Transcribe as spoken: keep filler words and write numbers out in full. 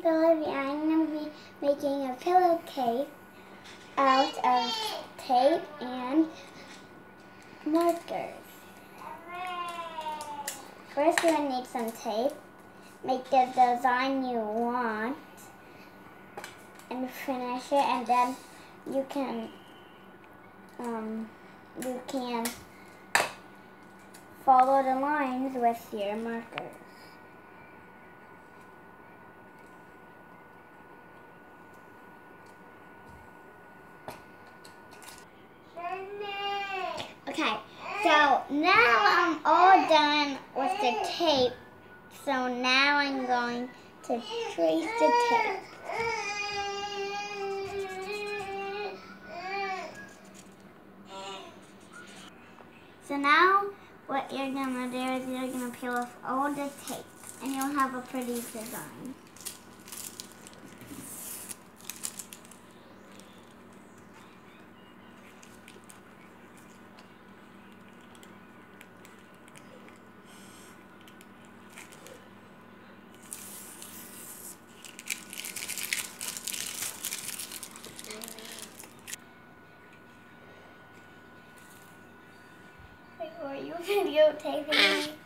name's Olivia. I'm going to be making a pillowcase out of tape and markers. First, you're going to need some tape. Make the design you want and finish it, and then you can um, you can follow the lines with your markers. Okay, so now I'm all done with the tape. So now I'm going to trace the tape. So now what you're going to do is you're going to peel off all the tape and you'll have a pretty design. Wait, were you videotaping me?